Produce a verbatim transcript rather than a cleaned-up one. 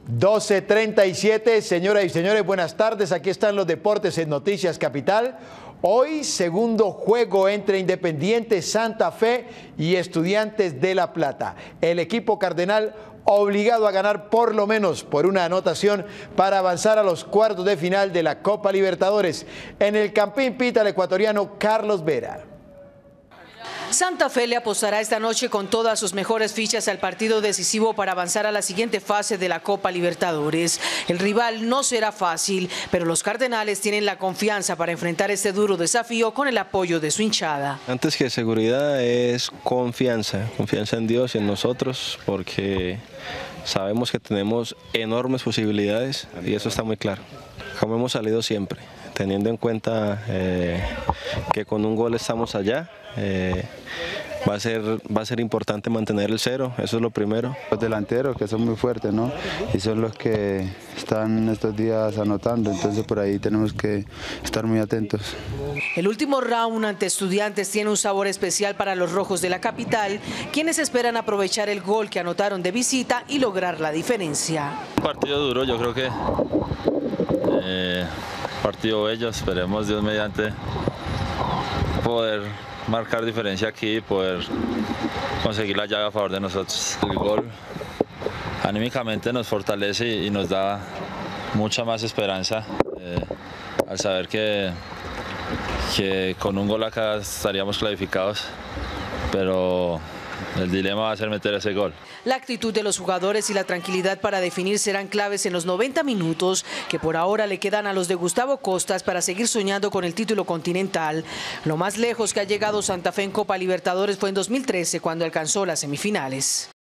doce treinta y siete, señoras y señores, buenas tardes. Aquí están los deportes en Noticias Capital. Hoy, segundo juego entre Independiente Santa Fe y Estudiantes de La Plata. El equipo cardenal obligado a ganar por lo menos por una anotación para avanzar a los cuartos de final de la Copa Libertadores. En el Campín pita el ecuatoriano Carlos Vera. Santa Fe le apostará esta noche con todas sus mejores fichas al partido decisivo para avanzar a la siguiente fase de la Copa Libertadores. El rival no será fácil, pero los cardenales tienen la confianza para enfrentar este duro desafío con el apoyo de su hinchada. Antes que seguridad es confianza, confianza en Dios y en nosotros, porque sabemos que tenemos enormes posibilidades y eso está muy claro. Como hemos salido siempre, teniendo en cuenta eh, que con un gol estamos allá. Eh, va a ser va a ser importante mantener el cero, eso es lo primero. Los delanteros que son muy fuertes, ¿no? Y son los que están estos días anotando, entonces por ahí tenemos que estar muy atentos. El último round ante Estudiantes tiene un sabor especial para los rojos de la capital, quienes esperan aprovechar el gol que anotaron de visita y lograr la diferencia. Un partido duro, yo creo que eh, partido bello, esperemos Dios mediante poder marcar diferencia aquí y poder conseguir la llave a favor de nosotros. El gol anímicamente nos fortalece y nos da mucha más esperanza eh, al saber que, que con un gol acá estaríamos clasificados, pero el dilema va a ser meter ese gol. La actitud de los jugadores y la tranquilidad para definir serán claves en los noventa minutos que por ahora le quedan a los de Gustavo Costas para seguir soñando con el título continental. Lo más lejos que ha llegado Santa Fe en Copa Libertadores fue en dos mil trece cuando alcanzó las semifinales.